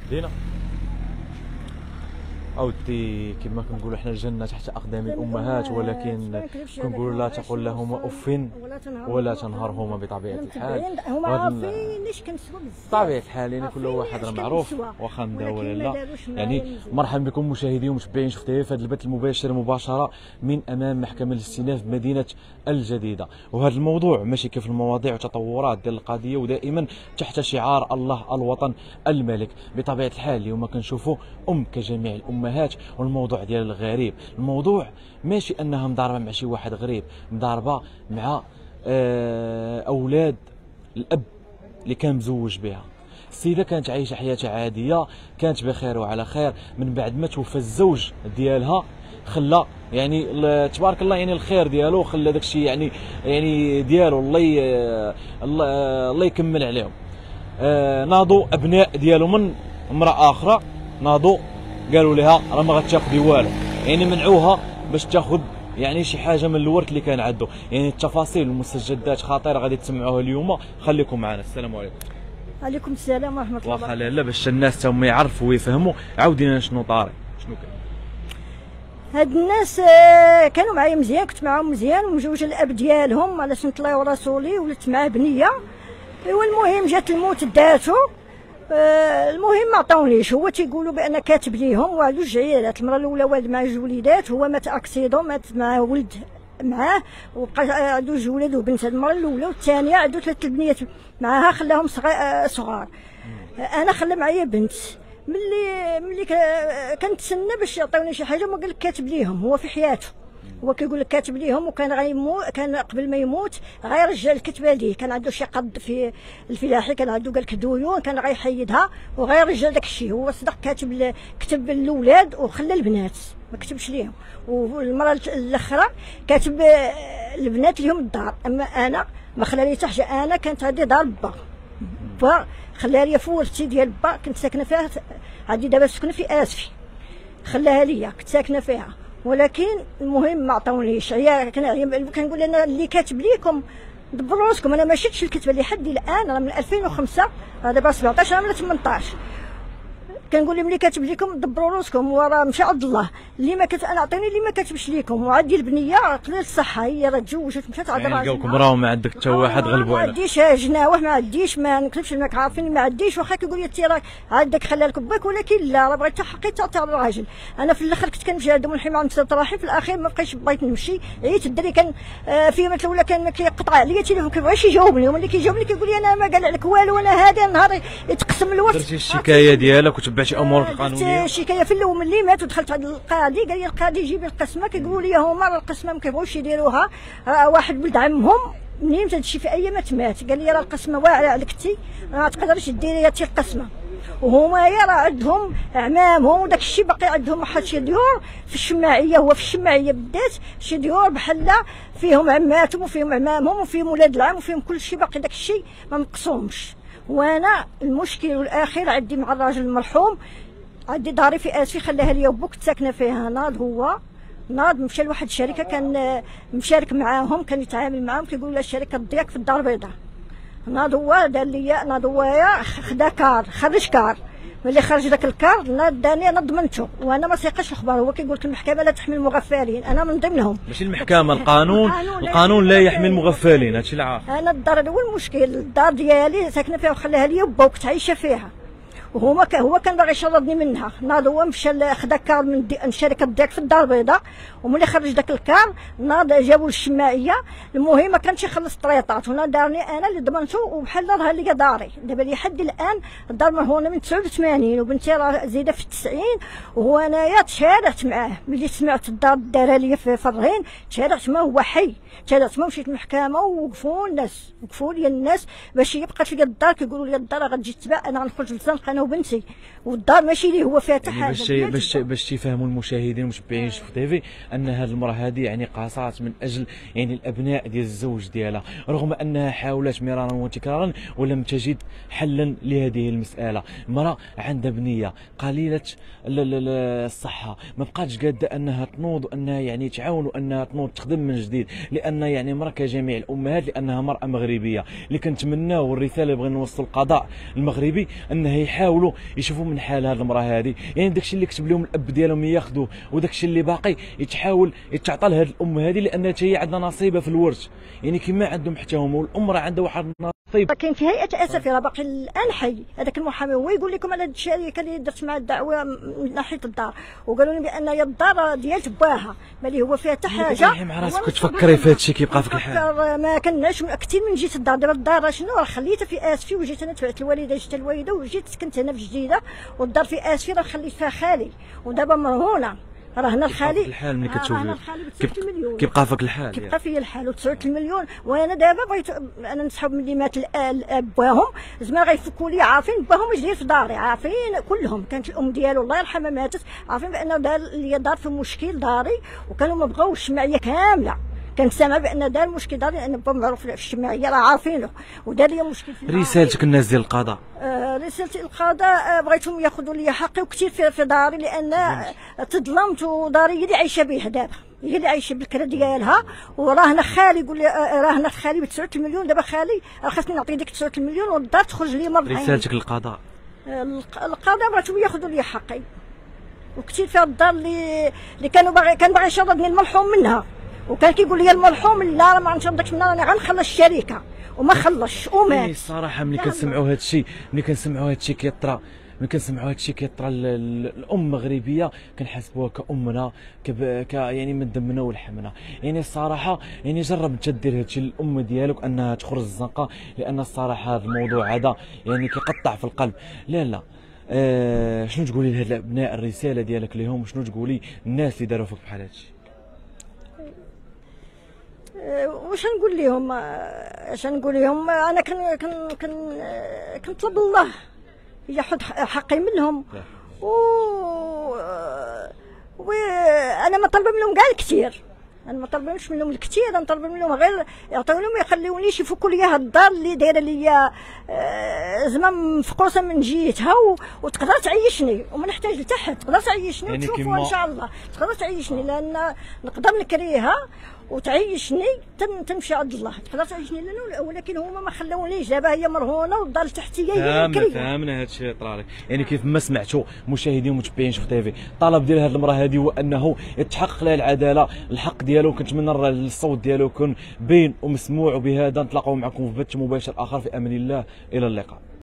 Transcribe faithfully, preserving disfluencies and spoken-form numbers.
دينا أودي كما كنقولوا حنا الجنة تحت أقدام الأمهات، ولكن كنقولوا لا تقل لهما أف ولا تنهرهما بطبيعة الحال. هما عارفين ليش كنسوا بزاف بطبيعة الحال، يعني كل واحد راه معروف واخا ندا ولا لا. يعني مرحبا بكم مشاهدي ومتابعين شفتوا في هذا البث المباشر مباشرة من أمام محكمة الاستئناف بمدينة الجديدة. وهذا الموضوع ماشي كيف المواضيع والتطورات ديال القضية، ودائما تحت شعار الله الوطن الملك. بطبيعة الحال اليوم كنشوفوا أم كجميع الأمهات، والموضوع ديال الغريب، الموضوع ماشي انها مضاربه مع شي واحد غريب، مضاربه مع اولاد الاب اللي كان مزوج بها. السيده كانت عايشه حياتها عاديه، كانت بخير وعلى خير، من بعد ما توفى الزوج ديالها خلى يعني تبارك الله يعني الخير ديالو، خلى داكشي يعني يعني ديالو الله الله يكمل عليهم. ناضوا ابناء ديالو من امراه اخرى، ناضوا قالوا لها راه ما غتاخذي والو، يعني منعوها باش تاخذ يعني شي حاجه من الورث اللي كان عنده. يعني التفاصيل والمستجدات خطيره غادي تسمعوها اليوم، خليكم معنا. السلام عليكم. وعليكم السلام ورحمه الله وبركاته. واخا لا باش الناس تما يعرفوا ويفهموا، عاودي لنا شنو طاري، شنو كان هاد الناس كانوا معايا مزيان، كنت معاهم مزيان ومجوجه الاب ديالهم على سنه الله ورسوله، ولدت معاه بنيه. ايوا المهم جات الموت داتو. آه المهم ما عطاونيش، هو تيقولوا بان كاتب ليهم وعندو جوج عيالات، المراه الاولى والد مع جوج وليدات، هو مات اكسيدون، مات مع ولد معاه وبقى عنده جوج ولاد وبنت. المراه الاولى والثانيه عنده ثلاث البنيات معاها، خلاهم صغار. آه انا خلى معايا بنت. ملي ملي كنتسنى باش يعطيوني شي حاجه، ما قال لك كاتب ليهم، هو في حياته هو كيقول لك كاتب ليهم، وكان غيموت، كان قبل ما يموت غيرجع الكتبه ليه، كان عنده شي قد في الفلاحي، كان عنده قال لك ديون، كان غيحيدها وغيرجع داك الشيء. هو صدق كاتب، كتب الاولاد وخلى البنات ما كتبش ليهم. والمراه الاخرى كاتب البنات ليهم الدار، اما انا ما خلى لي حتى حاجه. انا كانت عندي دار با با خلاها لي فورتي ديال با، كنت ساكنه فيها، عندي دابا ساكنه في اسفي، خلاها لي كنت ساكنه فيها. ولكن المهم ما عطاونيش. عيا كنقول انا اللي كاتب ليكم دبروا راسكم، انا ما شفتش الكتبه اللي حد الان، راه من ألفين وخمسة، راه دابا سبعطاش ولا ثمنطاش. كنقول لهم اللي كاتب لكم دبروا راسكم، وراه مشى عند الله. اللي ما كتب انا عطيني اللي ما كاتبش لكم. وعندي البنيه قليل الصحه، هي راه تزوجت مشات عند راجلها، لقاوكم راهو ما عندك حتى واحد غلبوا عليه. ما عنديش جناوه، ما عنديش، ما نكذبش لك، عارفين ما عنديش. واخا كيقول لي انت راه عندك خلى لك باك، ولكن لا، راه بغيت حقي تعطي على الراجل. انا في الاخر كنت كنمشي عندهم الحمام نتصل طراحي، في الاخير ما بقيتش بغيت نمشي، عييت. الدري كان آه في مثل ولا كان كيقطع عليا التليفون، كيبغيش يجاوبني، وملي كيجاوبني كيقول لي انا ما قال لك والو، انا هذا النهار يتقسم الوقت. درتي الشكايه ديالك وتبعتي امورك القانونيه؟ الشكايه في الاول ملي مات ودخلت عند القاضي، قال لي القاضي جيبي القسمه، كيقولوا لي هما القسمه ما كيبغوش يديروها. راه واحد ولد عمهم منين مشى هادشي في ايامات مات، قال لي راه القسمه واعره عليك تي، ما تقدريش ديري هاتي القسمه. وهما راه عندهم اعمامهم وداك الشيء باقي عندهم واحد شي ديور في الشماعيه، هو في الشماعيه بالذات شي ديور بحال فيهم عماتهم وفيهم عمامهم وفيهم ولاد العم وفيهم كل شيء، باقي داك الشيء ما مقسومش. وانا المشكل الاخير عندي مع الراجل المرحوم، عندي داري في اسفي خلاها لي وبو، كنت ساكنه فيها. ناض هو ناض مشى لواحد الشركه كان مشارك معاهم، كان يتعامل معاهم، كيقول له الشركه تضيعك في الدار البيضاء. ناض هو دار لي، ناض هو خدا كار، خرج كار، ملي خرج داك الكار ناض داني، انا ضمنته وانا ما سيقاش الخبر. هو كيقول لك المحكمه لا تحمي المغفلين، انا من ضمنهم. ماشي المحكمه، القانون القانون لا يحمي المغفلين، هادشي اللي عارف. انا الدار هو المشكل، الدار ديالي ساكنه فيها وخلاها لي وبا، وكنت عايشه فيها. وهما ك... هو كان باغي يشردني منها. ناض هو مشى خدا كار من دي... الشركه ضيق في الدار البيضاء، وملي خرج داك الكار ناض جابوا الشماعيه. المهم ما كانش يخلص طريطات، هنا دارني انا اللي ضمنته، وبحال ظهر لي داري دابا لحد الان. الدار مرهونه من تسعة وثمانين وبنتي راه زايده في التسعين، وهو انايا تشارعت معاه. ملي سمعت الدار دارها لي في الرهين تشارعت معاه، هو حي تشارعت معاه، مشيت المحكمه ووقفوا الناس، وقفوا لي الناس باش يبقى لي الدار، كيقولوا لي الدار غتجي تباع، انا غنخرج للزنقه انا وبنتي، والدار ماشي ليه هو فيها حتى حاجه. باش باش باش تيفهموا المشاهدين والمتابعين في تيفي ان هذه المراه هذه يعني قاصات من اجل يعني الابناء ديال الزوج ديالها، رغم انها حاولت مرارا وتكرارا ولم تجد حلا لهذه المساله. المراه عندها بنيه قليله الصحه، ما بقاتش قاده انها تنوض وانها يعني تعاون وانها تنوض تخدم من جديد، لان يعني مراه كجميع الامهات، لانها مراه مغربيه اللي كنتمناو، والرساله اللي بغينا نوصلوا القضاء المغربي انه يحاول يحاولوا يشوفوا من حال هذه المراه هذه، يعني داكشي اللي كتب لهم الاب ديالهم ياخذوه، وداكشي اللي باقي يتحاول يتعطى لهذه الام هذه، لان هي عندها نصيبه في الورث، يعني كما عندهم حتى هما، والام راه عندها واحد النصيب. كاين في هيئه اسفي راه باقي الان حي هذاك المحامي، هو يقول لكم على هذه الشركه اللي درت مع الدعوه من ناحيه الدار، وقالوا لي بان هي الدار ديال باها مالي هو فيها حتى حاجه. مع راسك كتفكري في هذا الشيء كيبقى فيك الحال؟ ما كناش كثير من جيت الدار، دابا الدار شنو راه خليتها في اسفي، وجيت انا تبعت الوالده، جيت الوالده وجيت سكنت هنا في جديده، والدار في اسفي راه خليت فيها خالي، ودابا مرهونه راه هنا الخالي. الحال ملي كتشوفي كيبقى فيك الحال، كيبقى فيا الحال و9 المليون. وانا دابا بغيت انا نسحب ملي مات الاب باهم زعما غيفكوا لي، عارفين باهم اش داير في داري، عارفين كلهم. كانت الام ديالو الله يرحمها ماتت، عارفين بان دار لي دار في مشكل داري، وكانوا ما بغاوش الشمعيه كامله، كان سامع بان دار مشكل داري لان با معروف في الشمعيه راه عارفينه، ودار لي مشكل في رسالتك الناس ديال القضاء؟ آه رسالتي القضاء، آه بغيتهم ياخذوا لي حقي وكثير في, في داري، لان تظلمت، وداري هي اللي عايشه به دابا، هي اللي عايشه بالكرا ديالها، وراه هنا خالي يقول لي آه راه هنا خالي ب تسعة المليون، دابا خالي راه خاصني نعطيه ديك تسعة المليون والدار تخرج لي مرة. رسالتك للقضاء؟ آه القضاء بغيتهم ياخذوا لي حقي، وكثير في الدار اللي اللي كانوا باغي كان باغي يشردني المرحوم منها، وكان كيقول لي المرحوم لا راه ما غنشردكش منها، راني غنخلص الشركه، وما خلصش ومات. الصراحه ملي كنسمعوا هذا الشيء، ملي كنسمعوا هذا الشيء كيطرا، ملي كنسمعوا هذا الشيء كيطرا الام المغربيه كنحسبوها كامنا، ك يعني من دمنا ولحمنا. يعني الصراحه يعني جرب انت دير هذا الشيء للام ديالك انها تخرج الزنقه، لان الصراحه هذا الموضوع هذا يعني كيقطع في القلب. لا لا آه شنو تقولي لهاد الابناء، الرساله ديالك لهم، شنو تقولي الناس اللي داروا فيك بحال هذا الشيء؟ واش نقول لهم، اش نقول لهم، انا كن كن كن كنطلب الله ياخذ حقي منهم، و وانا ما طلب منهم كاع الكثير، انا ما طلبش منهم الكثير، انا طلب منهم غير يعطوني ما يخليونيش يفكوا لي هاد الدار اللي دايره ليا زعما مفقوسه من جهتها، وتقدر تعيشني وما نحتاج لتحت، تقدر تعيشني يعني وتشوفوا ان شاء الله تقدر تعيشني، لان نقدر نكريها وتعيشني تمشي عند الله، تقدر تعيشني لنا، ولكن هما ما خلونيش. دابا هي مرهونه والدار التحتيه هي فهمنا فهمنا هذا الشيء طرا لك. يعني كيف ما سمعتوا مشاهدين ومتابعين في تيفي، الطلب ديال هذه المراه هذه هو انه يتحقق لها العداله، الحق ديالو. كنتمنى الصوت ديالو يكون باين ومسموع، وبهذا نتلاقاو معكم في بث مباشر اخر في امان الله، الى اللقاء.